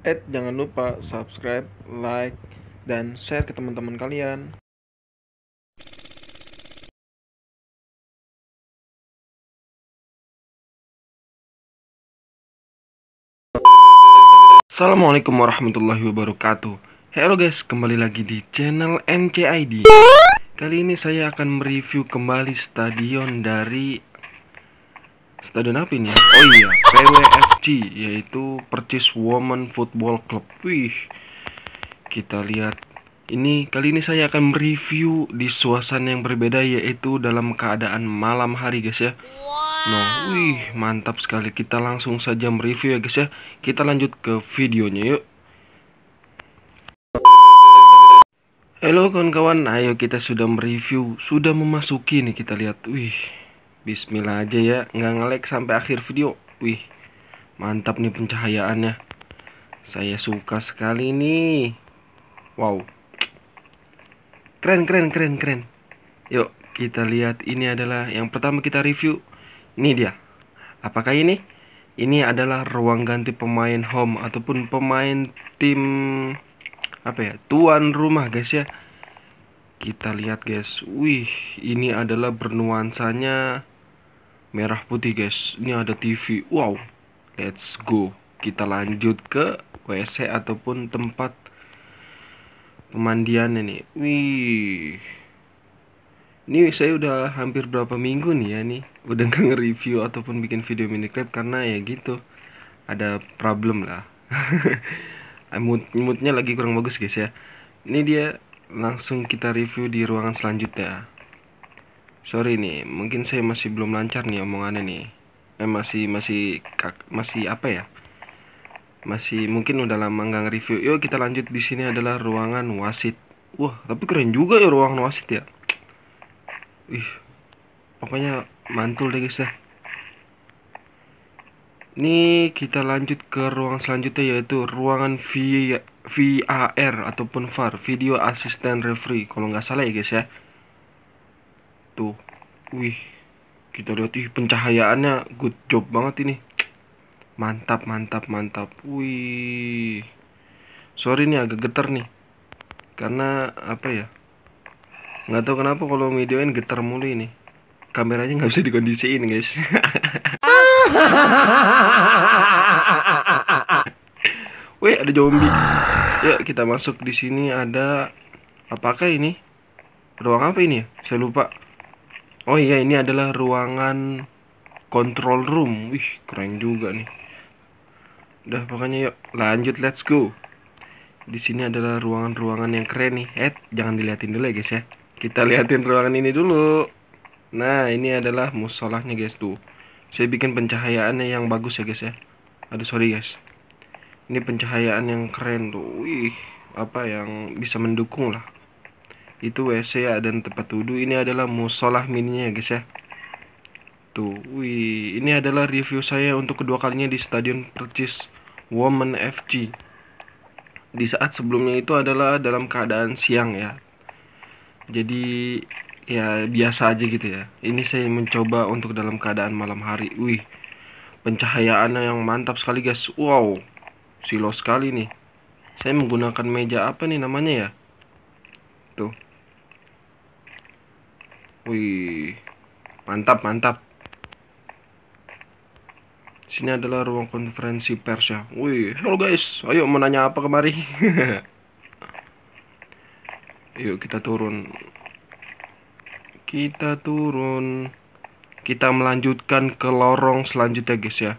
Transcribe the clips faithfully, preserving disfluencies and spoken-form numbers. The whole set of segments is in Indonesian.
Eh, jangan lupa subscribe, like, dan share ke teman-teman kalian. Assalamualaikum warahmatullahi wabarakatuh. Halo guys, kembali lagi di channel M C I D. Kali ini saya akan mereview kembali stadion dari Stadion apa ini? Oh iya, P W F C, yaitu Percis Women Football Club. Wih, kita lihat. Ini kali ini saya akan mereview di suasana yang berbeda, yaitu dalam keadaan malam hari guys ya. Nah, wih, mantap sekali. Kita langsung saja mereview ya guys ya. Kita lanjut ke videonya yuk. Halo kawan-kawan, ayo kita sudah mereview, sudah memasuki nih, kita lihat. Wih, bismillah aja ya, nggak nge-lag sampai akhir video. Wih, mantap nih pencahayaannya. Saya suka sekali nih. Wow, keren keren keren keren. Yuk kita lihat, ini adalah yang pertama kita review. Ini dia. Apakah ini? Ini adalah ruang ganti pemain home ataupun pemain tim apa ya, tuan rumah guys ya. Kita lihat guys. Wih, ini adalah bernuansanya merah putih guys. Ini ada T V. Wow, let's go. Kita lanjut ke W C ataupun tempat pemandian ini. Wih, ini saya udah hampir berapa minggu nih ya nih udah nggak nge-review ataupun bikin video mini clip karena ya gitu, ada problem lah. mood moodnya lagi kurang bagus guys ya. Ini dia, langsung kita review di ruangan selanjutnya. Sorry nih, mungkin saya masih belum lancar nih omongannya nih. Eh masih masih kak, masih apa ya? Masih mungkin udah lama nggak nge-review. Yuk kita lanjut. Di sini adalah ruangan wasit. Wah, tapi keren juga ya ruangan wasit ya. Wih, pokoknya mantul deh guys ya. Ini kita lanjut ke ruangan selanjutnya, yaitu ruangan V A R ataupun V A R, Video Assistant Referee, kalau nggak salah ya guys ya. Tuh, wih, kita lihat, ih, pencahayaannya good job banget ini. Mantap, mantap, mantap. Wih, sorry nih agak getar nih, karena apa ya? Nggak tahu kenapa kalau videoin getar mulu ini. Kameranya nggak bisa dikondisiin guys. Wih, ada zombie. Yuk kita masuk. Di sini ada, apakah ini ruang apa ini ya? Saya lupa. Oh iya, ini adalah ruangan control room. Wih, keren juga nih. Udah, pokoknya yuk lanjut, let's go. Di sini adalah ruangan-ruangan yang keren nih. Eh, jangan diliatin dulu ya guys ya. Kita liatin ruangan ini dulu. Nah, ini adalah musolahnya guys tuh. Saya bikin pencahayaannya yang bagus ya guys ya. Aduh sorry guys. Ini pencahayaan yang keren tuh. Wih, apa yang bisa mendukung lah. Itu W C ya, dan tempat wudhu. Ini adalah musolah mininya ya guys ya. Tuh, wih, ini adalah review saya untuk kedua kalinya di Stadion Percis Women F C. Di saat sebelumnya itu adalah dalam keadaan siang ya. Jadi ya biasa aja gitu ya. Ini saya mencoba untuk dalam keadaan malam hari. Wih, pencahayaannya yang mantap sekali guys. Wow, silo sekali nih. Saya menggunakan meja apa nih namanya ya? Tuh. Wih, mantap, mantap. Sini adalah ruang konferensi pers ya. Wih, halo guys. Ayo mau nanya apa kemari? Yuk kita turun. Kita turun. Kita melanjutkan ke lorong selanjutnya guys ya.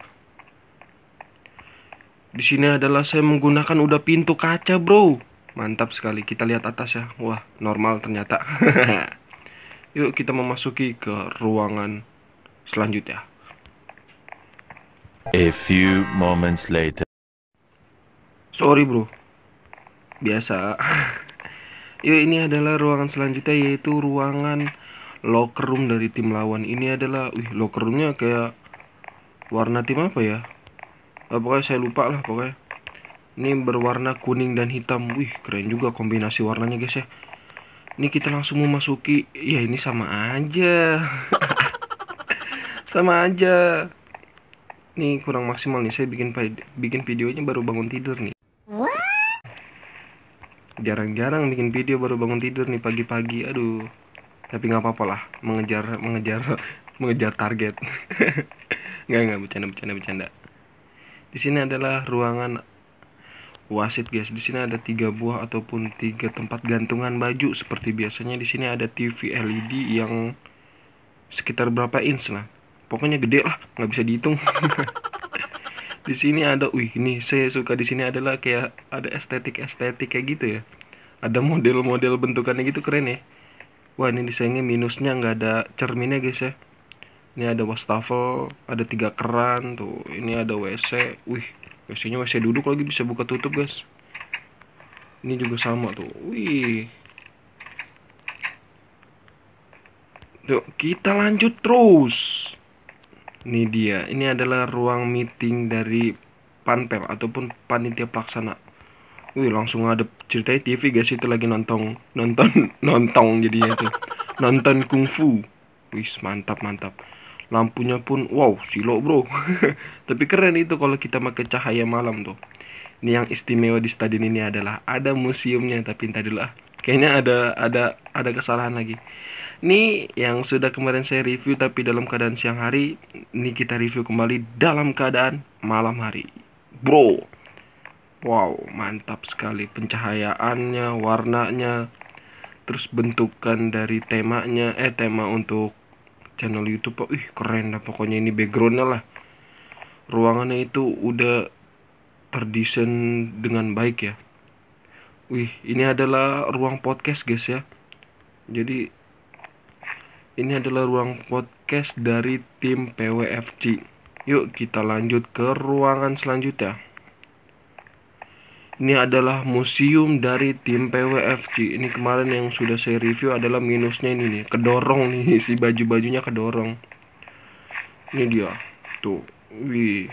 Di sini adalah saya menggunakan udah pintu kaca, bro. Mantap sekali. Kita lihat atas ya. Wah, normal ternyata. Yuk kita memasuki ke ruangan selanjutnya. A few moments later. Sorry bro, biasa. Yuk, ini adalah ruangan selanjutnya, yaitu ruangan locker room dari tim lawan. Ini adalah, wih, locker roomnya kayak warna tim apa ya? Oh, pokoknya saya lupa lah pokoknya. Ini berwarna kuning dan hitam. Wih, keren juga kombinasi warnanya guys ya. Ini kita langsung memasuki. Ya ini sama aja. Sama aja. Nih kurang maksimal nih. Saya bikin bikin videonya baru bangun tidur nih. Jarang-jarang bikin video baru bangun tidur nih pagi-pagi. Aduh. Tapi nggak apa-apa lah, mengejar mengejar mengejar target. Nggak nggak bercanda bercanda bercanda. Di sini adalah ruangan wasit guys. Di sini ada tiga buah ataupun tiga tempat gantungan baju seperti biasanya. Di sini ada T V L E D yang sekitar berapa inch lah. Pokoknya gede lah, nggak bisa dihitung. Di sini ada, wih ini saya suka di sini adalah kayak ada estetik estetik kayak gitu ya. Ada model-model bentukannya gitu keren ya. Wah ini desainnya minusnya nggak ada cerminnya guys ya. Ini ada wastafel, ada tiga keran tuh. Ini ada W C, wih W C-nya W C duduk lagi bisa buka tutup guys. Ini juga sama tuh, wih. Yuk kita lanjut terus. Ini dia, ini adalah ruang meeting dari panpel ataupun panitia pelaksana. Wih langsung ada ceritanya T V guys, itu lagi nonton nonton nonton jadinya tuh nonton kungfu. Wih mantap mantap. Lampunya pun wow silo bro. Tapi keren itu kalau kita pakai cahaya malam tuh. Ini yang istimewa di stadion ini adalah ada museumnya, tapi entar dulu ah. Kayaknya ada ada ada kesalahan lagi. Ini yang sudah kemarin saya review tapi dalam keadaan siang hari. Ini kita review kembali dalam keadaan malam hari. Bro. Wow, mantap sekali pencahayaannya, warnanya, terus bentukan dari temanya, eh tema untuk channel YouTube. Oh, ih keren lah pokoknya ini backgroundnya lah. Ruangannya itu udah terdesain dengan baik ya. Wih, ini adalah ruang podcast guys ya. Jadi ini adalah ruang podcast dari tim P W F C. Yuk kita lanjut ke ruangan selanjutnya. Ini adalah museum dari tim P W F C. Ini kemarin yang sudah saya review adalah minusnya ini nih, kedorong nih si baju-bajunya kedorong. Ini dia. Tuh. Wih.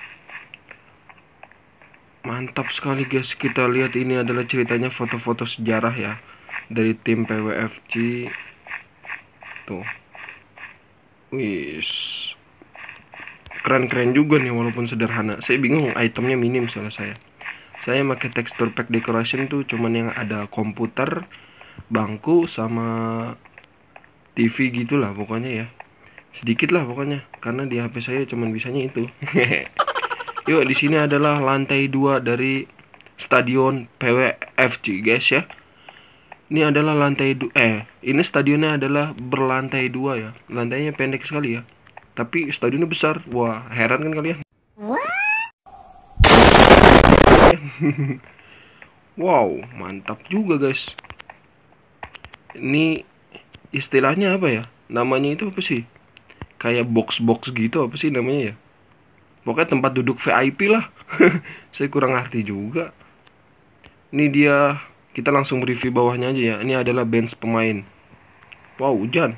Mantap sekali guys. Kita lihat ini adalah ceritanya foto-foto sejarah ya dari tim P W F C. Tuh. Wih. Keren-keren juga nih walaupun sederhana. Saya bingung itemnya minim soalnya saya. Saya pakai texture pack decoration tuh cuman yang ada komputer, bangku sama T V gitulah pokoknya ya. Sedikit lah pokoknya karena di H P saya cuman bisanya itu. Yuk di sini adalah lantai dua dari stadion P W F C guys ya. Ini adalah lantai dua, eh ini stadionnya adalah berlantai dua ya. Lantainya pendek sekali ya. Tapi stadionnya besar. Wah, heran kan kalian? Wow, mantap juga guys. Ini istilahnya apa ya? Namanya itu apa sih? Kayak box-box gitu apa sih namanya ya? Pokoknya tempat duduk V I P lah. Saya kurang ngerti juga. Ini dia, kita langsung review bawahnya aja ya. Ini adalah bench pemain. Wow, hujan.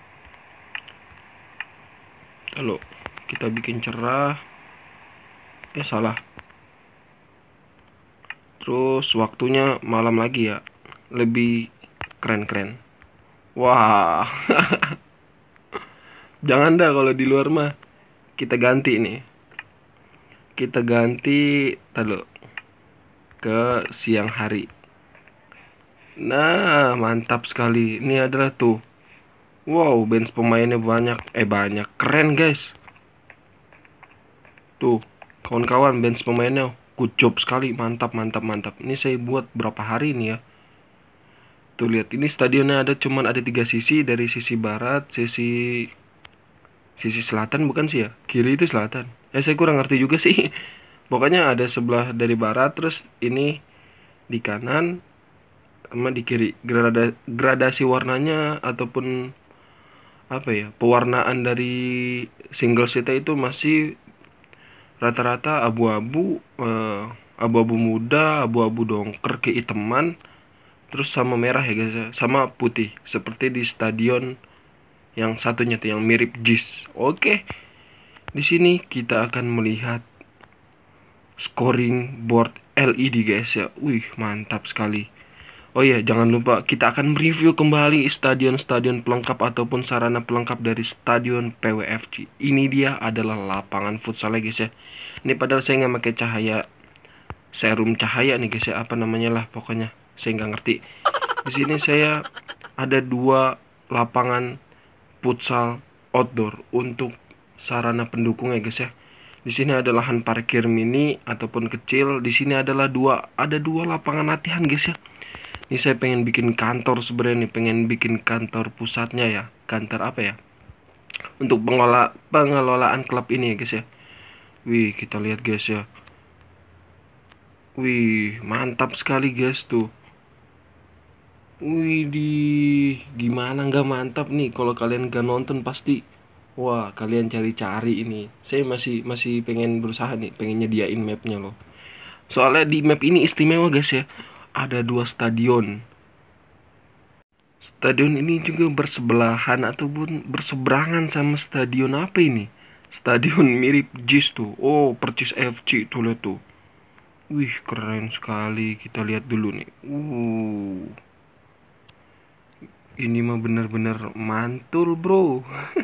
Halo, kita bikin cerah. Eh salah. Terus waktunya malam lagi ya. Lebih keren-keren. Wah. Jangan dah kalau di luar mah. Kita ganti nih. Kita ganti taruh ke siang hari. Nah, mantap sekali. Ini adalah tuh. Wow, bench pemainnya banyak. Eh banyak. Keren guys. Tuh, kawan-kawan bench pemainnya. Good job sekali, mantap mantap mantap. Ini saya buat berapa hari ini ya. Tuh lihat, ini stadionnya ada cuman ada tiga sisi, dari sisi barat, sisi sisi selatan bukan sih ya? Kiri itu selatan. Eh saya kurang ngerti juga sih. Pokoknya ada sebelah dari barat, terus ini di kanan sama di kiri. Grada, gradasi warnanya ataupun apa ya? Pewarnaan dari single seat itu masih rata-rata abu-abu, eh, abu-abu muda, abu-abu dongker keiteman, terus sama merah ya guys ya, sama putih seperti di stadion yang satunya tuh yang mirip Jis. Oke, di sini kita akan melihat scoring board L E D guys ya. Wih mantap sekali. Oh iya, jangan lupa kita akan mereview kembali stadion-stadion pelengkap ataupun sarana pelengkap dari stadion P W F C. Ini dia adalah lapangan futsal guys ya. Ini padahal saya nggak pakai cahaya serum cahaya nih guys ya, apa namanya lah pokoknya. saya nggak ngerti. Di sini saya ada dua lapangan futsal outdoor untuk sarana pendukung ya guys ya. Di sini ada lahan parkir mini ataupun kecil. Di sini adalah dua ada dua lapangan latihan guys ya. Ini saya pengen bikin kantor sebenarnya nih, pengen bikin kantor pusatnya ya. Kantor apa ya? Untuk pengelola pengelolaan klub ini ya guys ya. Wih, kita lihat guys ya. Wih, mantap sekali guys tuh. Wih, di gimana nggak mantap nih? Kalau kalian nggak nonton pasti, wah kalian cari-cari ini. Saya masih masih pengen berusaha nih, pengen nyediain mapnya loh. Soalnya di map ini istimewa guys ya. Ada dua stadion. Stadion ini juga bersebelahan ataupun berseberangan sama stadion apa ini? Stadion mirip Jis tuh. Oh, Percis F C tuh lihat tuh. Wih, keren sekali. Kita lihat dulu nih. Uh. Ini mah bener-bener mantul, bro.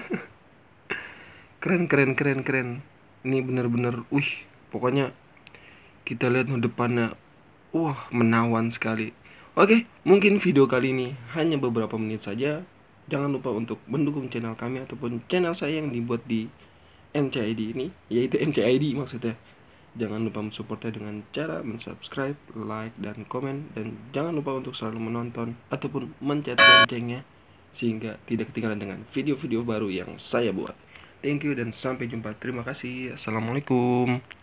Keren, keren, keren, keren. Ini bener-bener, wih, pokoknya kita lihat depannya. Wah, menawan sekali. Oke, mungkin video kali ini hanya beberapa menit saja. Jangan lupa untuk mendukung channel kami ataupun channel saya yang dibuat di M C I D ini, yaitu M C I D maksudnya. Jangan lupa mensupportnya dengan cara mensubscribe, like, dan komen. Dan jangan lupa untuk selalu menonton ataupun mencet loncengnya sehingga tidak ketinggalan dengan video-video baru yang saya buat. Thank you dan sampai jumpa. Terima kasih. Assalamualaikum.